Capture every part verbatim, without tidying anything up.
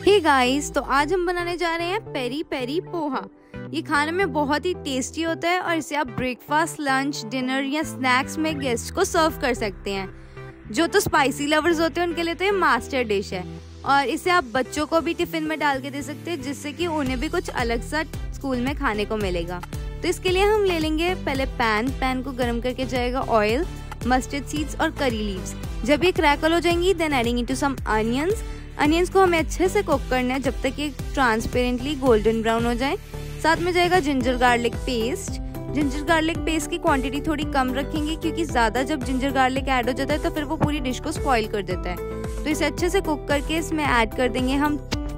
Hey guys, तो आज हम बनाने जा रहे हैं पेरी पेरी पोहा। ये खाने में बहुत ही टेस्टी होता है और इसे आप ब्रेकफास्ट, लंच, डिनर या स्नैक्स में गेस्ट को सर्व कर सकते हैं। जो तो स्पाइसी लवर्स होते हैं उनके लिए तो ये मास्टर डिश है और इसे आप बच्चों को भी टिफिन में डाल के दे सकते हैं, जिससे कि उन्हें भी कुछ अलग सा स्कूल में खाने को मिलेगा। तो इसके लिए हम ले लेंगे पहले पैन पैन को गर्म करके जाएगा ऑयल, मस्टर्ड सीड्स और करी लीव्स। जब ये क्रैकल हो जाएंगी then adding into some onions. Onions को हमें अच्छे से कुक करना है जब तक ये ट्रांसपेरेंटली गोल्डन ब्राउन हो जाए। साथ में जाएगा ginger garlic paste. Ginger garlic paste की क्वांटिटी थोड़ी कम रखेंगे क्योंकि ज़्यादा जब जिंजर गार्लिक ऐड हो जाता है तो फिर वो पूरी डिश को स्पॉइल कर देता है। तो इसे अच्छे से कुक करके इसमें ऐड कर देंगे हम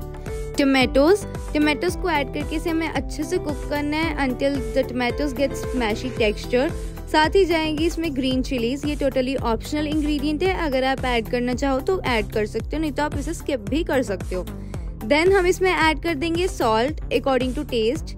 टमाटोज। टमाटोज को ऐड करके इसे हमें अच्छे से कुक करना है until the tomatoes gets mushy texture. साथ ही जाएंगी इसमें ग्रीन चिलीज। ये टोटली ऑप्शनल इंग्रेडिएंट है, अगर आप ऐड करना चाहो तो ऐड कर सकते हो, नहीं तो आप इसे स्किप भी कर सकते हो। देन हम इसमें ऐड कर देंगे salt according to taste,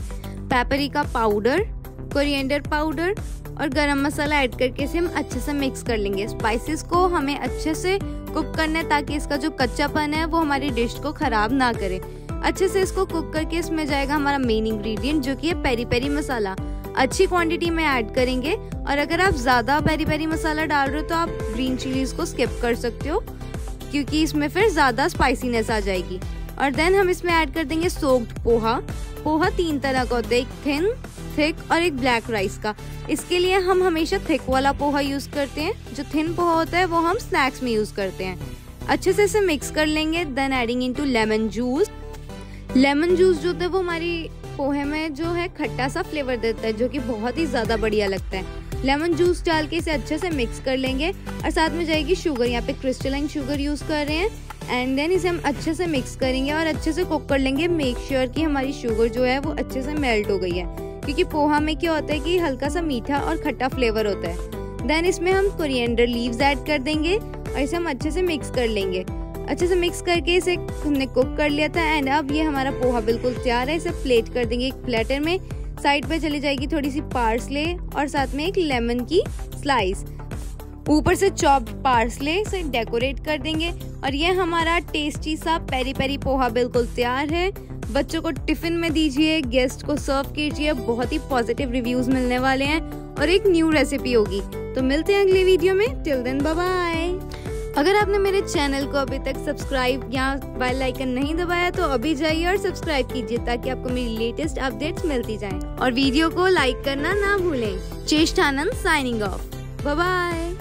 paprika powder, coriander powder और गरम मसाला ऐड करके इसे हम अच्छे से मिक्स कर लेंगे। स्पाइसेस को हमें अच्छे से कुक करना है ताकि इसका जो कच्चापन है वो हमारी डिश को खराब ना करे। अच्छे से इसको कुक करके इसमें जाएगा हमारा मेन इंग्रेडिएंट जो कि है पेरी पेरी मसाला। अच्छी क्वांटिटी में ऐड करेंगे और अगर आप ज़्यादा पेरी पेरी मसाला डाल रहे हो तो आप ग्रीन चिलीज को स्किप कर सकते हो क्योंकि इसमें फिर ज़्यादा स्पाइसीनेस आ जाएगी। और देन हम इसमें ऐड कर देंगे सोक्ड पोहा। पोहा तीन तरह का होता है, एक थिन, थिक और एक ब्लैक राइस का। इसके लिए हम हमेशा थिक वाला पोहा यूज़ करते हैं, जो थिन पोहा होता है वो हम स्नैक्स में यूज़ करते हैं। अच्छे से इसे मिक्स कर लेंगे। Then adding into lemon juice. Lemon juice जो होता है वो हमारी पोहे में जो है खट्टा सा फ्लेवर देता है जो कि बहुत ही ज़्यादा बढ़िया लगता है। लेमन जूस डाल के इसे अच्छे से मिक्स कर लेंगे और साथ में जाएगी शुगर। यहाँ पे क्रिस्टलाइन शुगर यूज़ कर रहे हैं एंड देन इसे हम अच्छे से मिक्स करेंगे और अच्छे से कुक कर लेंगे। मेक श्योर कि हमारी शुगर जो है वो अच्छे से मेल्ट हो गई है क्योंकि पोहा में क्या होता है कि हल्का सा मीठा और खट्टा फ्लेवर होता है। देन इसमें हम कोरिएंडर लीव्स ऐड कर देंगे और इसे हम अच्छे से मिक्स कर लेंगे। अच्छे से मिक्स करके इसे हमने कुक कर लिया था एंड अब ये हमारा पोहा बिल्कुल तैयार है। इसे प्लेट कर देंगे एक प्लेटर में। साइड पे चली जाएगी थोड़ी सी पार्सले और साथ में एक लेमन की स्लाइस। ऊपर से चॉप्ड पार्सले से डेकोरेट कर देंगे और ये हमारा टेस्टी सा पेरी पेरी पोहा बिल्कुल तैयार है। बच्चों को टिफिन में दीजिए, गेस्ट को सर्व कीजिए, बहुत ही पॉजिटिव रिव्यूज मिलने वाले हैं और एक न्यू रेसिपी होगी। तो मिलते हैं अगली वीडियो में। Till then bye bye. अगर आपने मेरे चैनल को अभी तक सब्सक्राइब या बेल आइकन नहीं दबाया तो अभी जाइए और सब्सक्राइब कीजिए ताकि आपको मेरी लेटेस्ट अपडेट्स मिलती जाएं। और वीडियो को लाइक करना ना भूलें। Cheshtanand signing off. Bye bye.